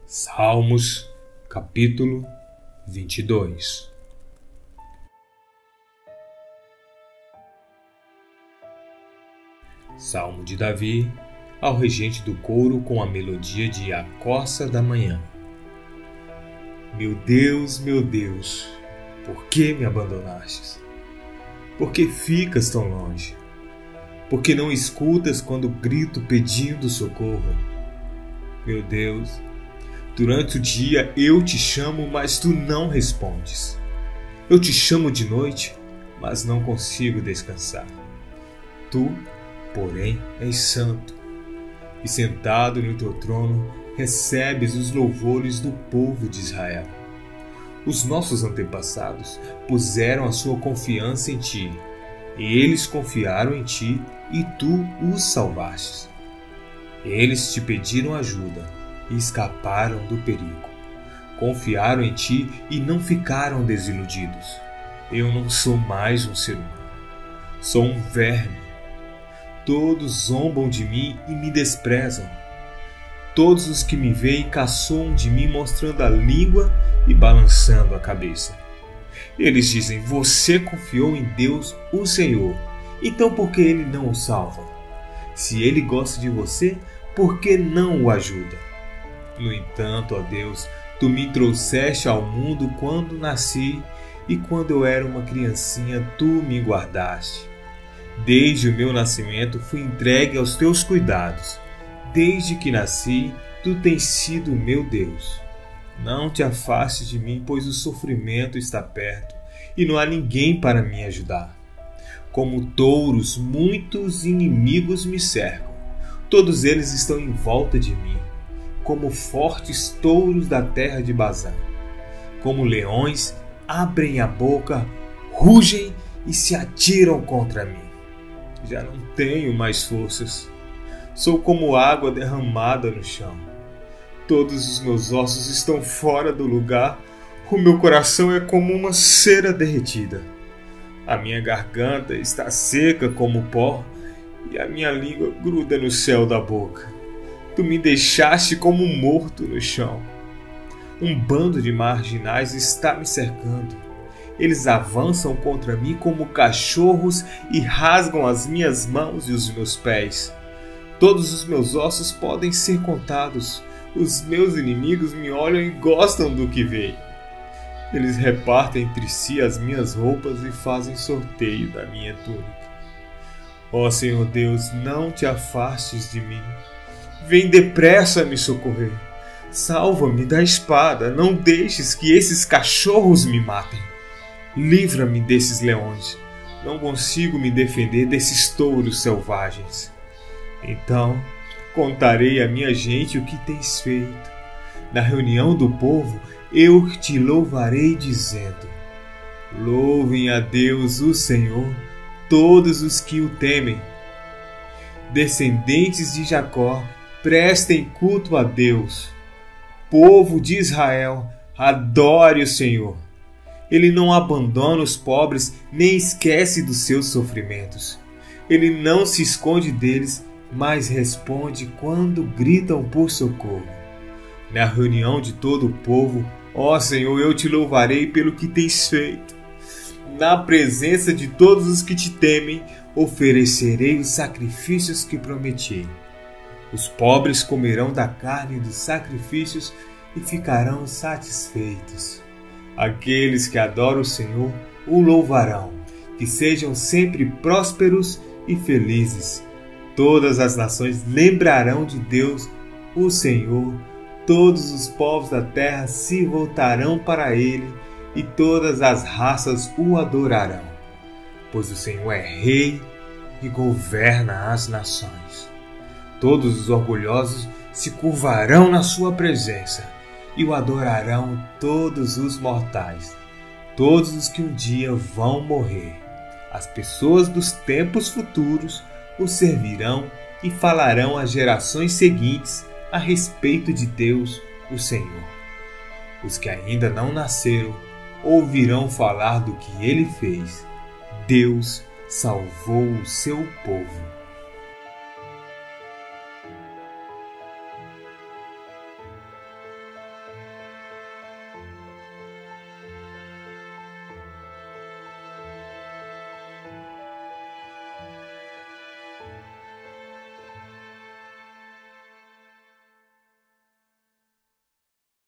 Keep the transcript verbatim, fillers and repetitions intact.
Salmos, capítulo vinte e dois. Salmo de Davi, ao regente do coro, com a melodia de A Coça da Manhã. Meu Deus, meu Deus, por que me abandonastes? Por que ficas tão longe? Por que não escutas quando grito pedindo socorro? Meu Deus, durante o dia eu te chamo, mas tu não respondes. Eu te chamo de noite, mas não consigo descansar. Tu, porém, és santo, e sentado no teu trono recebes os louvores do povo de Israel. Os nossos antepassados puseram a sua confiança em ti. Eles confiaram em ti e tu os salvastes. Eles te pediram ajuda e escaparam do perigo. Confiaram em ti e não ficaram desiludidos. Eu não sou mais um ser humano. Sou um verme. Todos zombam de mim e me desprezam. Todos os que me veem caçoam de mim, mostrando a língua e balançando a cabeça. Eles dizem: você confiou em Deus, o Senhor, então por que Ele não o salva? Se Ele gosta de você, por que não o ajuda? No entanto, ó Deus, Tu me trouxeste ao mundo quando nasci, e quando eu era uma criancinha, Tu me guardaste. Desde o meu nascimento fui entregue aos Teus cuidados. Desde que nasci, Tu tens sido o meu Deus. Não te afastes de mim, pois o sofrimento está perto, e não há ninguém para me ajudar. Como touros, muitos inimigos me cercam. Todos eles estão em volta de mim, como fortes touros da terra de Bazã. Como leões, abrem a boca, rugem e se atiram contra mim. Já não tenho mais forças. Sou como água derramada no chão. Todos os meus ossos estão fora do lugar. O meu coração é como uma cera derretida. A minha garganta está seca como pó e a minha língua gruda no céu da boca. Tu me deixaste como morto no chão. Um bando de marginais está me cercando. Eles avançam contra mim como cachorros e rasgam as minhas mãos e os meus pés. Todos os meus ossos podem ser contados. Os meus inimigos me olham e gostam do que veem. Eles repartem entre si as minhas roupas e fazem sorteio da minha túnica. Ó Senhor Deus, não te afastes de mim. Vem depressa me socorrer. Salva-me da espada. Não deixes que esses cachorros me matem. Livra-me desses leões. Não consigo me defender desses touros selvagens. Então contarei à minha gente o que tens feito. Na reunião do povo eu te louvarei dizendo: louvem a Deus, o Senhor, todos os que o temem. Descendentes de Jacó, prestem culto a Deus. Povo de Israel, adore o Senhor. Ele não abandona os pobres, nem esquece dos seus sofrimentos. Ele não se esconde deles, mas responde quando gritam por socorro. Na reunião de todo o povo, ó Senhor, eu te louvarei pelo que tens feito. Na presença de todos os que te temem, oferecerei os sacrifícios que prometi. Os pobres comerão da carne dos sacrifícios e ficarão satisfeitos. Aqueles que adoram o Senhor o louvarão, que sejam sempre prósperos e felizes. Todas as nações lembrarão de Deus, o Senhor. Todos os povos da terra se voltarão para Ele e todas as raças o adorarão. Pois o Senhor é Rei e governa as nações. Todos os orgulhosos se curvarão na sua presença e o adorarão todos os mortais, todos os que um dia vão morrer. As pessoas dos tempos futuros o servirão e falarão às gerações seguintes a respeito de Deus, o Senhor. Os que ainda não nasceram ouvirão falar do que Ele fez. Deus salvou o seu povo.